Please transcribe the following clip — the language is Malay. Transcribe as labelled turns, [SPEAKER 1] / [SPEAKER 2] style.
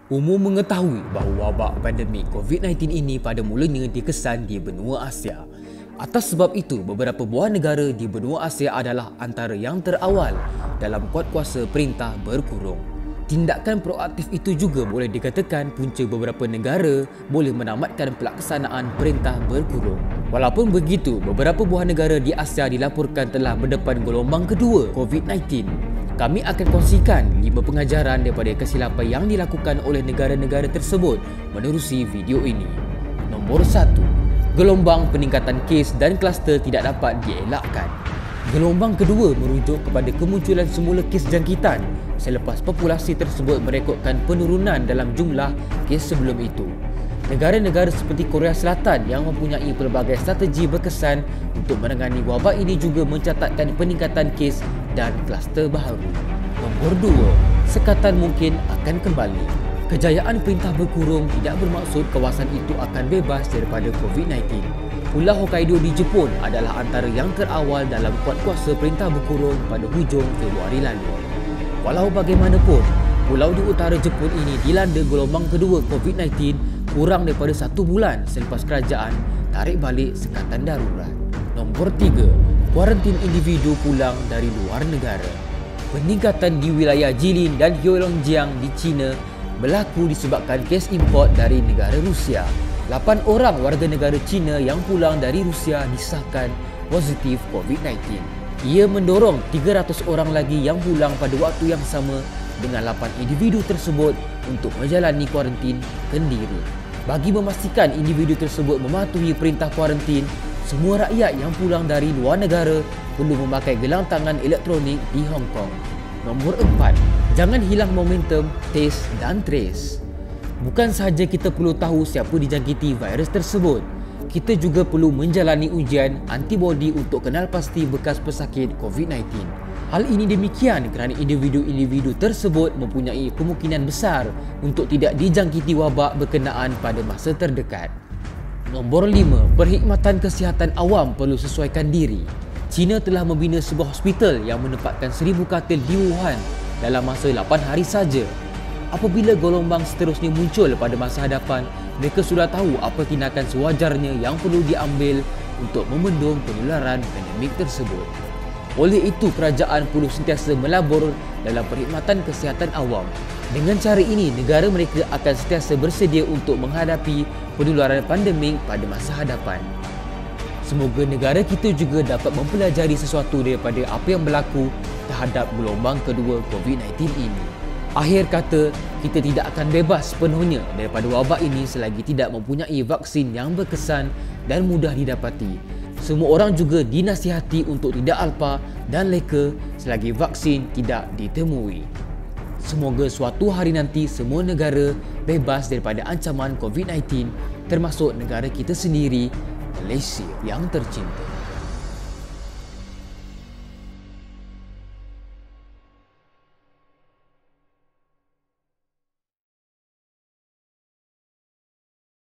[SPEAKER 1] Umum mengetahui bahawa wabak pandemik COVID-19 ini pada mulanya dikesan di benua Asia. Atas sebab itu, beberapa buah negara di benua Asia adalah antara yang terawal dalam kuatkuasa perintah berkurung. Tindakan proaktif itu juga boleh dikatakan punca beberapa negara boleh menamatkan pelaksanaan perintah berkurung. Walaupun begitu, beberapa buah negara di Asia dilaporkan telah berdepan gelombang kedua COVID-19. Kami akan kongsikan 5 pengajaran daripada kesilapan yang dilakukan oleh negara-negara tersebut menerusi video ini. Nombor 1. Gelombang peningkatan kes dan kluster tidak dapat dielakkan. Gelombang kedua merujuk kepada kemunculan semula kes jangkitan selepas populasi tersebut merekodkan penurunan dalam jumlah kes sebelum itu. Negara-negara seperti Korea Selatan yang mempunyai pelbagai strategi berkesan untuk menangani wabak ini juga mencatatkan peningkatan kes dan kluster baharu. Nombor 2. Sekatan mungkin akan kembali. Kejayaan perintah berkurung tidak bermaksud kawasan itu akan bebas daripada COVID-19. Pulau Hokkaido di Jepun adalah antara yang terawal dalam kuatkuasa perintah berkurung pada hujung Februari lalu. Walau bagaimanapun, pulau di utara Jepun ini dilanda gelombang kedua COVID-19 kurang daripada 1 bulan selepas kerajaan tarik balik sekatan darurat. Nombor 3. Kuarantin individu pulang dari luar negara. Peningkatan di wilayah Jilin dan Heilongjiang di China berlaku disebabkan kes import dari negara Rusia. 8 orang warga negara China yang pulang dari Rusia disahkan positif COVID-19. Ia mendorong 300 orang lagi yang pulang pada waktu yang sama dengan 8 individu tersebut untuk menjalani kuarantin kendiri. Bagi memastikan individu tersebut mematuhi perintah kuarantin, semua rakyat yang pulang dari luar negara perlu memakai gelang tangan elektronik di Hong Kong. Nombor 4. Jangan hilang momentum test dan trace. Bukan sahaja kita perlu tahu siapa dijangkiti virus tersebut, kita juga perlu menjalani ujian antibodi untuk kenal pasti bekas pesakit COVID-19. Hal ini demikian kerana individu-individu tersebut mempunyai kemungkinan besar untuk tidak dijangkiti wabak berkenaan pada masa terdekat. Nombor 5. Perkhidmatan kesihatan awam perlu sesuaikan diri. China telah membina sebuah hospital yang menempatkan 1,000 katil di Wuhan dalam masa 8 hari saja. Apabila gelombang seterusnya muncul pada masa hadapan, mereka sudah tahu apa tindakan sewajarnya yang perlu diambil untuk membendung penularan pandemik tersebut. Oleh itu, kerajaan perlu sentiasa melabur dalam perkhidmatan kesihatan awam. Dengan cara ini, negara mereka akan sentiasa bersedia untuk menghadapi penularan pandemik pada masa hadapan. Semoga negara kita juga dapat mempelajari sesuatu daripada apa yang berlaku terhadap gelombang kedua COVID-19 ini. Akhir kata, kita tidak akan bebas sepenuhnya daripada wabak ini selagi tidak mempunyai vaksin yang berkesan dan mudah didapati. Semua orang juga dinasihati untuk tidak alpa dan leka selagi vaksin tidak ditemui. Semoga suatu hari nanti semua negara bebas daripada ancaman COVID-19 termasuk negara kita sendiri, Malaysia yang tercinta.